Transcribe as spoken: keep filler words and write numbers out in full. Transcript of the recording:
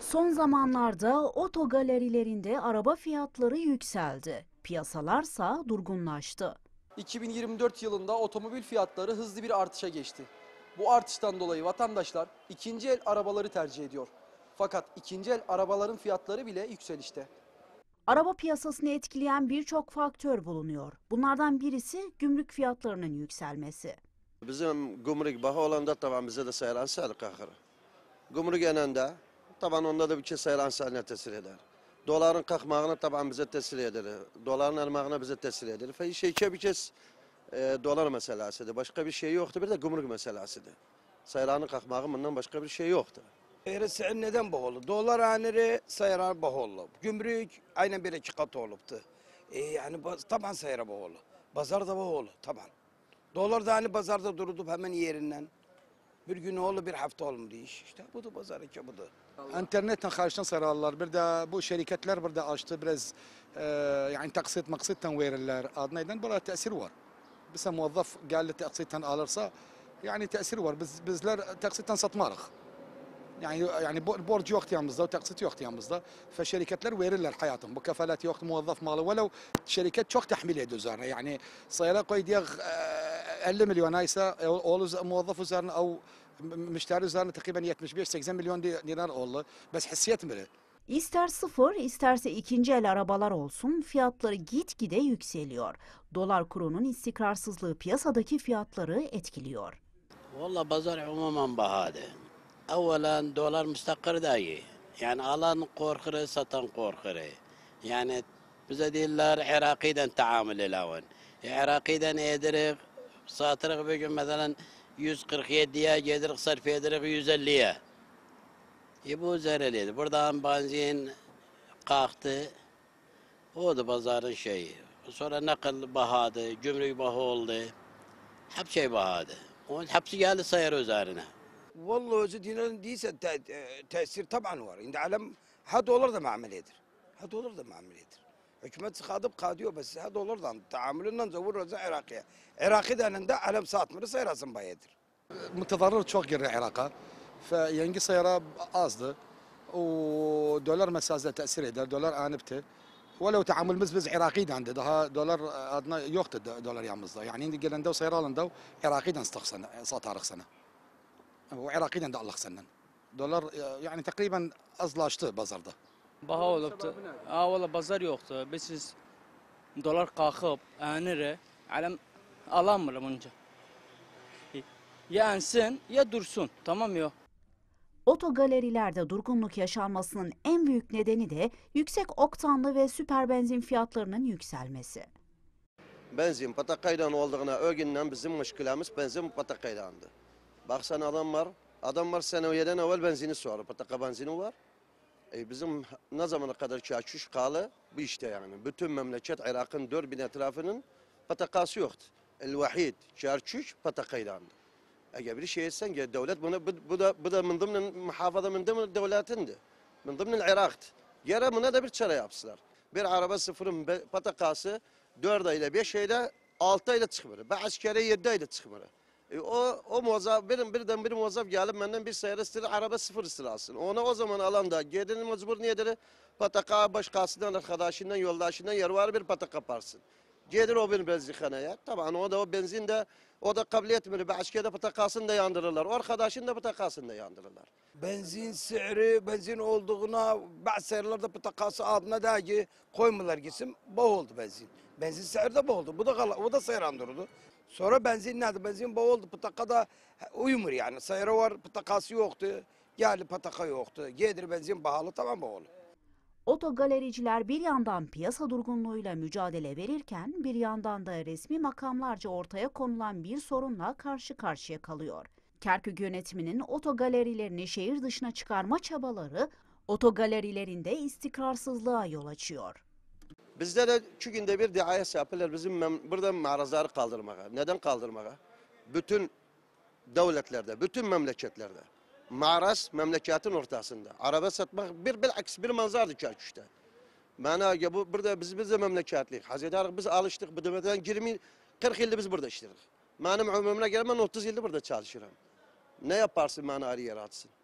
Son zamanlarda oto galerilerinde araba fiyatları yükseldi. Piyasalarsa durgunlaştı. iki bin yirmi dört yılında otomobil fiyatları hızlı bir artışa geçti. Bu artıştan dolayı vatandaşlar ikinci el arabaları tercih ediyor. Fakat ikinci el arabaların fiyatları bile yükselişte. Araba piyasasını etkileyen birçok faktör bulunuyor. Bunlardan birisi gümrük fiyatlarının yükselmesi. Bizim gümrük baha olanda taban bize de sayılan sağlık ahırı. Gümrük eninde taban onda da bir şey sayılan sağlığına tesir eder. Doların kalkmağına taban bize tesir eder. Doların elmağına bize tesir eder. Fe şey bir kez e, dolar meselesidir. Başka bir şey yoktu. Bir de gümrük meselesidir. Sayılanın kalkmağı bundan başka bir şey yoktu. Eğrisi neden bağlı? Dolar haneri sayılar bağlı. Gümrük aynen bir iki katı oluptu. E, yani taban sayıra bağlı. Pazar da bağlı taban. Dolar da hani pazarda durup hemen yerinden. Bir gün oldu bir hafta olmadı iş. İşte bu da pazar iki bu da. İnternetten karşıdan sararlar. Bir de bu şirketler burada açtı biraz e, yani taksit maksitten verirler. Adnaydan burada tesir var. Mesela muvazzaf geldi taksitten alırsa yani tesir var. Biz bizler taksitten satmarız. Yani yani borç yok yanımızda, taksit yok yanımızda. Feşirketler verirler hayatım. Bu kefalet yok, muvazzaf malı. Velev şirket çok tahmil ediyor üzerine. Yani sayıla koyduğu elli milyon ise oğlu muvazzaf üzerine او müşteri üzerine takriben yetmiş beş seksen milyon dinar oldu. Bes hissiyetmeli. İster sıfır, isterse ikinci el arabalar olsun fiyatları gitgide yükseliyor. Dolar kurunun istikrarsızlığı piyasadaki fiyatları etkiliyor. Vallahi pazar umumen bahadı. Evvelen dolar müstakir dahi. Yani alan korkuru, satan korkuru. Yani bize değiller Iraki'den taamül ilaven. Iraki'den edirik, satırık bir gün mesela yüz kırk yediye gelirik, sarf edirik yüz elliye. E bu zereliydi. Buradan benzin kalktı. O da pazarın şeyi. Sonra nakıl bahadı, gümrük bahı oldu. Hep şey bahadı. Onun hepsi geldi sayar üzerine. Vallahi özü dinlerin değilse te, tesir taban var. İndi alem ha dolar da muameledir. Ha dolar da muameledir. Hükümet sıkadıp kadıyor bes ha dolardan taamülünden zavur razı Iraki'ye. Iraki'den de alem satmırı sayarasın bayedir. Mutadarrır çok girdi Irak'a. Yengi sayara azdı. O dolar meselesinde tesir eder. Dolar anıptı. ولو تعاملimiz biz Iraki'den de daha dolar adına yoktu dolar yanımızda. Yani indi gelende o sayar alında Iraki'den satarık sana. O Iraki'den de Allah senden. Dolar yani takriben azlaştı pazarda. Baha oluptu. Aa valla pazar yoktu. Biz dolar kalkıp anire alem alamır bunca. Ya ensin ya dursun. Tamam ya. Oto galerilerde durgunluk yaşanmasının en büyük nedeni de yüksek oktanlı ve süper benzin fiyatlarının yükselmesi. Benzin patakaydan olduğuna ögünden bizim müşkülemiz benzin patakaydandı. Baksan adam var, adam var seneviyeden evvel benzini sorar, pataka benzini var. E bizim ne zamana kadar ki açış kalı bu işte yani. Bütün memleket Irak'ın dört bin etrafının patakası yoktu. El-vahid çarçış patakaydandı. Eğer bir şey etsen ki devlet bunu bu da bu da min ضمن muhafaza min ضمن devletindi. Min ضمن Irak'tı. Yere buna da bir çare yapsınlar. Bir araba sıfırın patakası dört ayla beş ayla altı ayla çıkmıyor. Bazı kere yedi ayla çıkmıyor. E o o muvazzaf benim birden bir muvazzaf gelip benden bir sayar ister araba sıfır ister alsın. Ona o zaman alanda gedinin mecbur niyedir? Pataka başkasından arkadaşından yoldaşından yer var bir pataka yaparsın. Gelir o bir benzinhaneye. Tabii o da o benzin de o da kabul etmiyor. Bazı kere patakasını da yandırırlar. O arkadaşın da patakasını da yandırırlar. Benzin sihri, benzin olduğuna bazı sayarlarda patakası adına da ki koymuyorlar gitsin. Bağ oldu benzin. Benzin sihri de bağ oldu. Bu da o da sayarandırdı. Sonra benzin nerede? Benzin bağ oldu. Pataka da uyumur yani. Sayarı var, patakası yoktu. Geldi pataka yoktu. Gelir benzin pahalı tamam bağlı. Oto galericiler bir yandan piyasa durgunluğuyla mücadele verirken bir yandan da resmi makamlarca ortaya konulan bir sorunla karşı karşıya kalıyor. Kerkük yönetiminin oto galerilerini şehir dışına çıkarma çabaları oto galerilerinde istikrarsızlığa yol açıyor. Bizde de şu günde bir diaya yapıyorlar bizim burada mağazaları kaldırmaya. Neden kaldırmaya? Bütün devletlerde, bütün memleketlerde. Mağaraz memleketin ortasında. Araba satmak bir bilaks bir manzardı Kerkük'te. Bana bu burada biz biz de memleketlik. Hazreti biz alıştık bu demeden yirmi kırk yıldır biz burada işledik. Benim ömrümüne gelmem otuz yıldır burada çalışıyorum. Ne yaparsın bana arı yaratsın?